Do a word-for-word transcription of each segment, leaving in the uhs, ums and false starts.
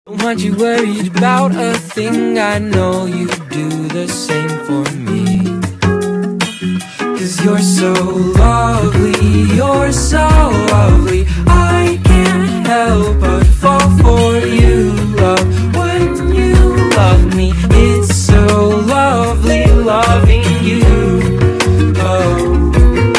Don't want you worried about a thing, I know you do the same for me. Cause you're so lovely, you're so lovely, I can't help but fall for you, love. When you love me, it's so lovely loving you. Oh,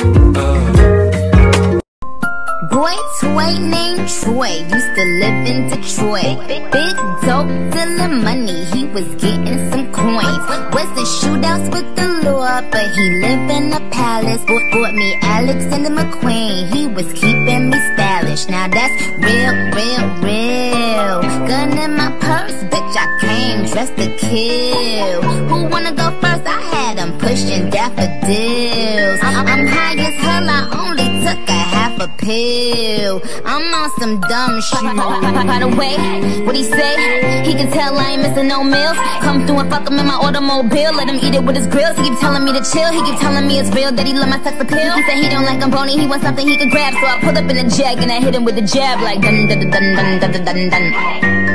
oh. Boy toy named Troy used to live in Detroit. Big dope dealing money, he was getting some coins. Wasn't shootouts with the law, but he lived in a palace. Bought me Alexander McQueen, he was keeping me stylish. Now that's real, real, real. Gun in my purse, bitch, I came dressed to kill. Who wanna go first? I had him pushing daffodils. I'm high as hell, I only took a half a pill. I'm on some dumb shit. By the way, what he say? He can tell I ain't missing no meals. Come through and fuck him in my automobile. Let him eat it with his grills. He keep telling me to chill. He keep telling me it's real that he love my sex appeal. He said he don't like I'm bony, he wants something he can grab. So I pull up in the jag and I hit him with the jab like dun dun dun dun dun dun dun dun.